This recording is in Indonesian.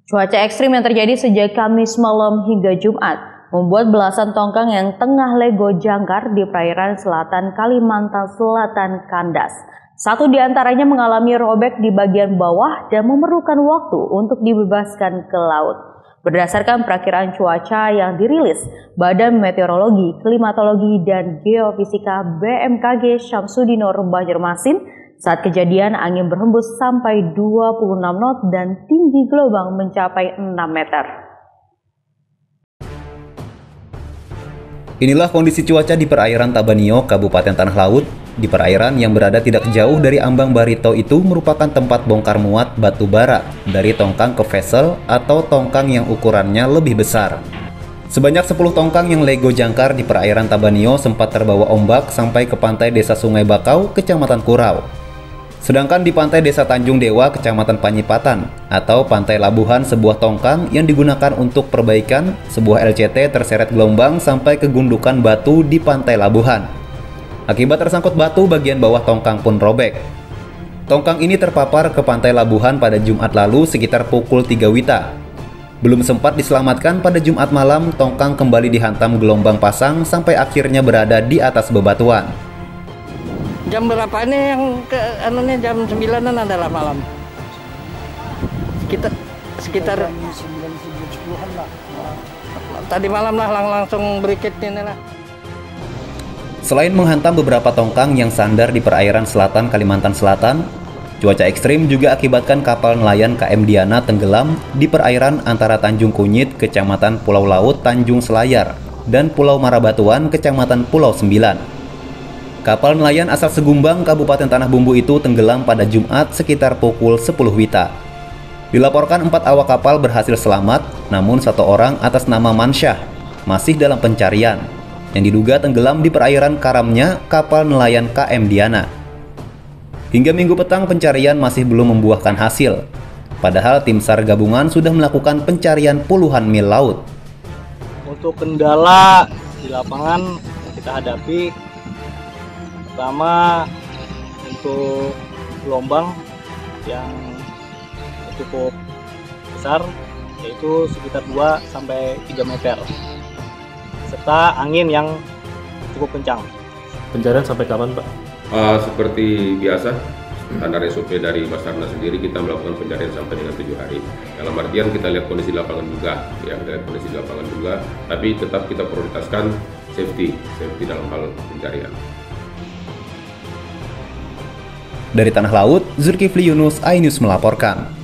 Cuaca ekstrim yang terjadi sejak Kamis malam hingga Jumat membuat belasan tongkang yang tengah lego jangkar di perairan selatan Kalimantan Selatan kandas. Satu di antaranya mengalami robek di bagian bawah dan memerlukan waktu untuk dibebaskan ke laut. Berdasarkan perakiraan cuaca yang dirilis Badan Meteorologi, Klimatologi, dan Geofisika BMKG Syamsudinur Banjarmasin, saat kejadian angin berhembus sampai 26 knot dan tinggi gelombang mencapai 6 meter. Inilah kondisi cuaca di perairan Tabanio, Kabupaten Tanah Laut. Di perairan yang berada tidak jauh dari ambang Barito itu merupakan tempat bongkar muat batu bara dari tongkang ke vessel atau tongkang yang ukurannya lebih besar. Sebanyak 10 tongkang yang lego jangkar di perairan Tabanio sempat terbawa ombak sampai ke pantai Desa Sungai Bakau, Kecamatan Kurau. Sedangkan di pantai Desa Tanjung Dewa, Kecamatan Panyipatan, atau Pantai Labuhan, sebuah tongkang yang digunakan untuk perbaikan sebuah LCT terseret gelombang sampai ke gundukan batu di Pantai Labuhan. Akibat tersangkut batu, bagian bawah tongkang pun robek. Tongkang ini terpapar ke Pantai Labuhan pada Jumat lalu sekitar pukul 3 WITA. Belum sempat diselamatkan pada Jumat malam, tongkang kembali dihantam gelombang pasang sampai akhirnya berada di atas bebatuan. Jam berapa ini yang jam 9-an adalah malam. Sekitar 9-10-an lah. Tadi malam lah langsung berikit ini lah. Selain menghantam beberapa tongkang yang sandar di perairan selatan Kalimantan Selatan, cuaca ekstrim juga akibatkan kapal nelayan KM Diana tenggelam di perairan antara Tanjung Kunyit, Kecamatan Pulau Laut, Tanjung Selayar, dan Pulau Marabatuan, Kecamatan Pulau Sembilan. Kapal nelayan asal Segumbang, Kabupaten Tanah Bumbu itu tenggelam pada Jumat sekitar pukul 10 WITA. Dilaporkan 4 awak kapal berhasil selamat, namun 1 orang atas nama Mansyah masih dalam pencarian, yang diduga tenggelam di perairan karamnya kapal nelayan KM Diana. Hingga Minggu petang pencarian masih belum membuahkan hasil, padahal tim SAR gabungan sudah melakukan pencarian puluhan mil laut. Untuk kendala di lapangan kita hadapi, pertama untuk gelombang yang cukup besar, yaitu sekitar 2-3 meter. Serta angin yang cukup kencang. Pencarian sampai kapan, Pak? Seperti biasa, standar SOP dari Basarnas sendiri kita melakukan pencarian sampai dengan 7 hari. Dalam artian kita lihat kondisi lapangan juga, ya, kita lihat kondisi lapangan juga, tapi tetap kita prioritaskan safety dalam hal pencarian. Dari Tanah Laut, Zulkifli Yunus, iNews melaporkan.